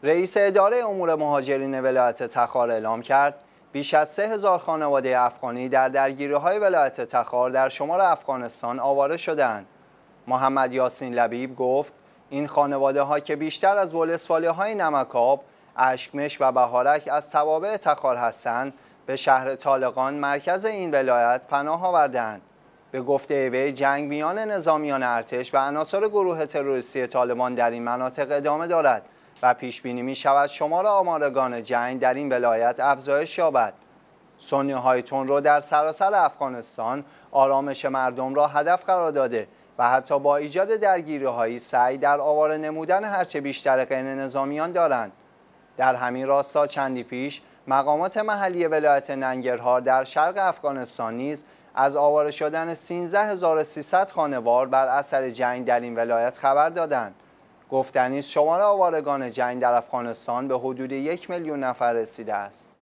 رئیس اداره امور مهاجرین ولایت تخار اعلام کرد بیش از 3000 خانواده افغانی در درگیری‌های ولایت تخار در شمال افغانستان آواره شدند. محمد یاسین لبیب گفت این خانواده‌ها که بیشتر از ولسوالی‌های نمک‌آب، اشکمش و بهارک از توابع تخار هستند، به شهر طالقان مرکز این ولایت پناه آوردند. به گفته وی جنگ میان نظامیان ارتش و عناصر گروه تروریستی طالبان در این مناطق ادامه دارد و پیش بینی می شود شمار آمارگان جنگ در این ولایت افزایش یابد. سنی‌های تندرو در سراسر افغانستان آرامش مردم را هدف قرار داده و حتی با ایجاد درگیری‌هایی سعی در آواره نمودن هرچه بیشتر غیر نظامیان دارند. در همین راستا چندی پیش مقامات محلی ولایت ننگرهار در شرق افغانستان نیز از آواره شدن 13300 خانوار بر اثر جنگ در این ولایت خبر دادند. گفتنی است شمار آوارگان جنگ در افغانستان به حدود 1 میلیون نفر رسیده است.